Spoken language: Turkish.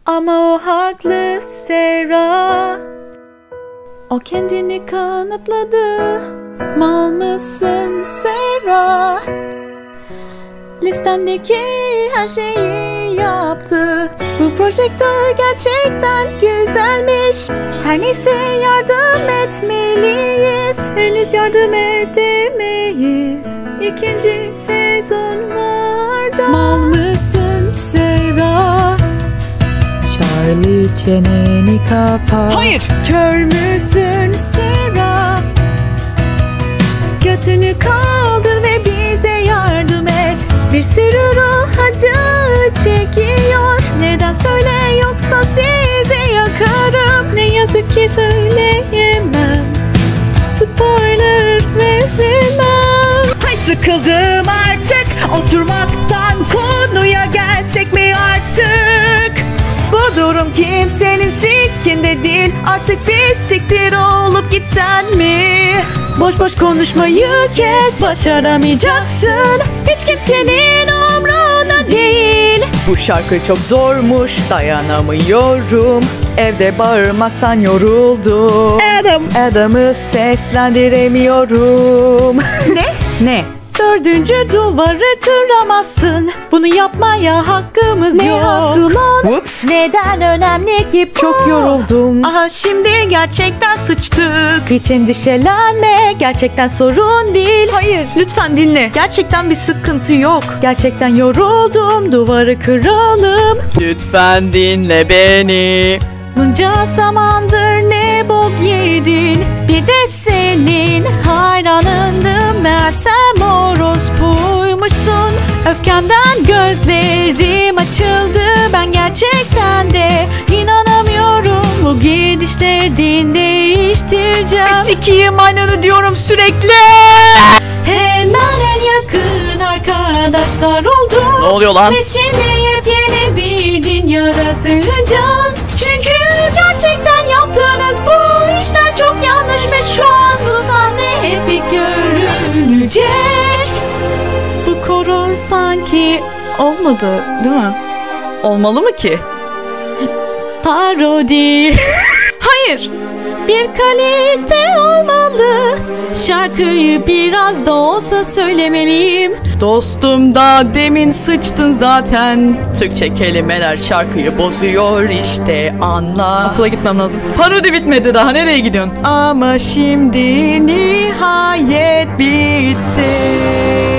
Ama o haklı Serra. O kendini kanıtladı. Mal mısın Serra? Listendeki her şeyi yaptı. Bu projektör gerçekten güzelmiş. Her neyse yardım etmeliyiz. Henüz yardım edemeyiz. İkinci sezon var da. Mal mısın Serra? Charlie çeneni kapa. Hayır. Kör müsün Serra? Götünü kaldır ve bize yardım et. Bir sürü ruh acı çekiyor. Neden söyle yoksa sizi yakarım. Ne yazık ki söyleyemem. Spoiler veremem. Hay sıkıldım artık oturmaktan, konuya gelsek mi artık? Bu durum kimsenin sikkinde değil. Artık bir siktir olup gitsen mi? Boş boş konuşmayı kes. Başaramayacaksın. Hiç kimsenin umrunda değil. Bu şarkı çok zormuş, dayanamıyorum. Evde bağırmaktan yoruldum. Adam'ı seslendiremiyorum. Ne? Dördüncü duvarı kıramazsın. Bunu yapmaya hakkımız Ne yok. hakkı lan? Ups. Neden önemli ki bu? Çok yoruldum. Aha şimdi gerçekten sıçtık. Hiç endişelenme. Gerçekten sorun değil. Hayır, lütfen dinle. Gerçekten bir sıkıntı yok. Gerçekten yoruldum. Duvarı kıralım. Lütfen dinle beni. Bunca zamandır ne bok yedin. Bir de senin hayranındım. Meğersem orospuymuşsun. Öfkemden gözlerim açıldı. Ben gerçekten de inanamıyorum. Bu gidişte din değiştireceğim. Sikiyim aynanı diyorum sürekli. Hemen en yakın arkadaşlar olduk. Ne oluyor lan? Ve şimdi yepyeni bir din yaratacağız. Çünkü gerçekten yaptığınız bu işler çok yanlış. Ve şu an bu sahne epik görünecek. Bu koro sanki olmadı değil mi? Olmalı mı ki? Parodi. Hayır. Bir kalite olmalı. Şarkıyı biraz da olsa söylemeliyim. Dostum da demin sıçtın zaten. Türkçe kelimeler şarkıyı bozuyor işte, anla. Okula gitmem lazım. Parodi bitmedi daha, nereye gidiyorsun? Ama şimdi nihayet bitti.